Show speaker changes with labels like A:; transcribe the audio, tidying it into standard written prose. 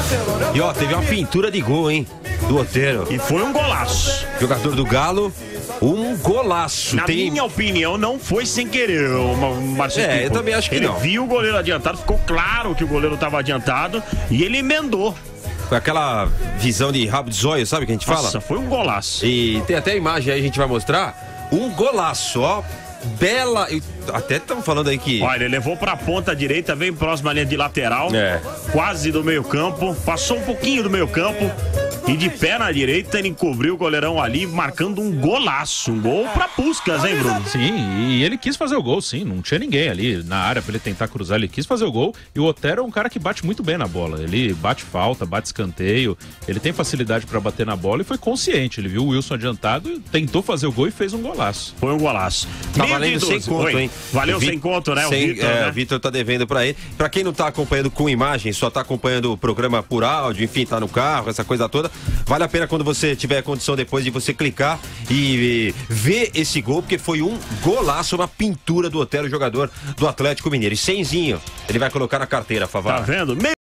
A: E ó, teve uma pintura de gol, hein? Do Otero.
B: E foi um golaço.
A: Jogador do Galo, um golaço.
B: Na minha opinião, não foi sem querer, Marcelo.
A: Eu também acho que
B: ele
A: não.
B: Ele viu o goleiro adiantado, ficou claro que o goleiro estava adiantado e ele emendou.
A: Foi aquela visão de rabo de zóio, sabe o que a gente fala?
B: Nossa, foi um golaço.
A: E tem até a imagem aí, a gente vai mostrar. Um golaço, ó. Bela. Até estamos falando aí que.
B: Olha, ele levou pra ponta direita, bem próxima à linha de lateral. Quase do meio-campo. Passou um pouquinho do meio-campo. E de pé na direita, ele encobriu o goleirão ali, marcando um golaço. Um gol pra Puskás, hein, Bruno?
C: Sim, e ele quis fazer o gol, sim. Não tinha ninguém ali na área pra ele tentar cruzar. Ele quis fazer o gol. E o Otero é um cara que bate muito bem na bola. Ele bate falta, bate escanteio. Ele tem facilidade pra bater na bola e foi consciente. Ele viu o Wilson adiantado, tentou fazer o gol e fez um golaço.
B: Foi um golaço.
A: Tá valendo 100 conto, hein?
B: Valeu 100 conto, né?
A: O Vitor tá devendo pra ele. Pra quem não tá acompanhando com imagem, só tá acompanhando o programa por áudio, enfim, tá no carro, essa coisa toda, vale a pena quando você tiver a condição depois de você clicar e ver esse gol, porque foi um golaço, uma pintura do Otero, jogador do Atlético Mineiro. E 100zinho, ele vai colocar na carteira, Favara.
B: Tá vendo?